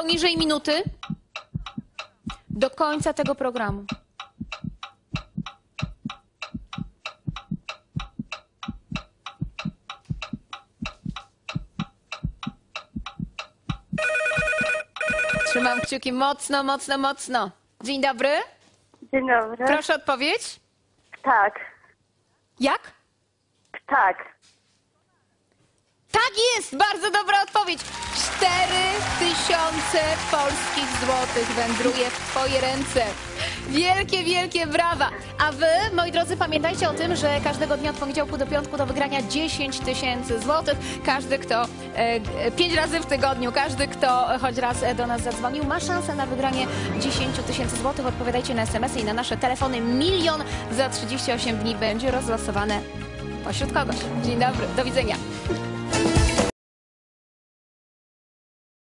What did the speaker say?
Poniżej minuty do końca tego programu. Trzymam kciuki mocno, mocno, mocno. Dzień dobry. Dzień dobry. Proszę odpowiedź. Tak, Jak? tak. Tak jest! Bardzo dobra odpowiedź. 4000 polskich złotych wędruje w twoje ręce. Wielkie, wielkie brawa. A wy, moi drodzy, pamiętajcie o tym, że każdego dnia od poniedziałku do piątku do wygrania 10 000 złotych. Każdy, kto 5 razy w tygodniu, każdy, kto choć raz do nas zadzwonił, ma szansę na wygranie 10 000 złotych. Odpowiadajcie na SMS-y i na nasze telefony. 1 000 000 za 38 dni będzie rozlosowane pośród kogoś. Dzień dobry, do widzenia.